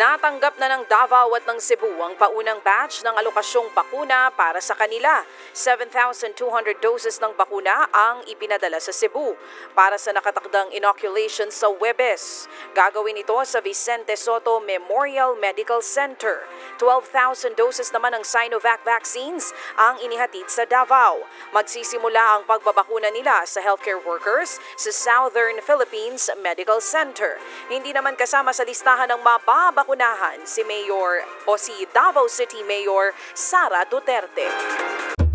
Natanggap na ng Davao at ng Cebu ang paunang batch ng alokasyong bakuna para sa kanila. 7,200 doses ng bakuna ang ipinadala sa Cebu para sa nakatakdang inoculation sa Huwebes. Gagawin ito sa Vicente Soto Memorial Medical Center. 12,000 doses naman ng Sinovac vaccines ang inihatid sa Davao. Magsisimula ang pagbabakuna nila sa healthcare workers sa Southern Philippines Medical Center. Hindi naman kasama sa listahan ng mababakunahan si Davao City Mayor Sara Duterte.